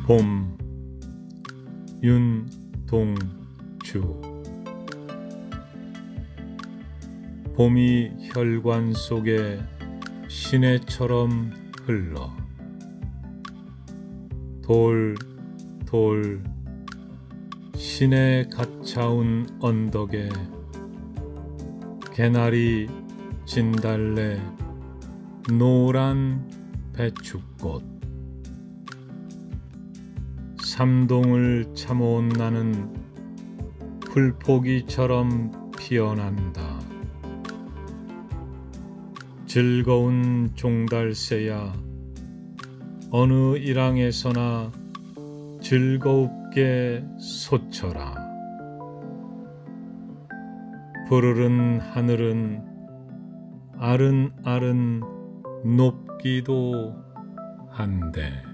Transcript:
봄 윤동주. 봄이 혈관 속에 시내처럼 흘러 돌 시내 갓차운 언덕에 개나리 진달래 노란 배춧꽃 삼동을 참아온 나는 풀포기처럼 피어난다. 즐거운 종달새야 어느 일항에서나 즐겁게 솟쳐라. 푸르른 하늘은 아른아른 높기도 한데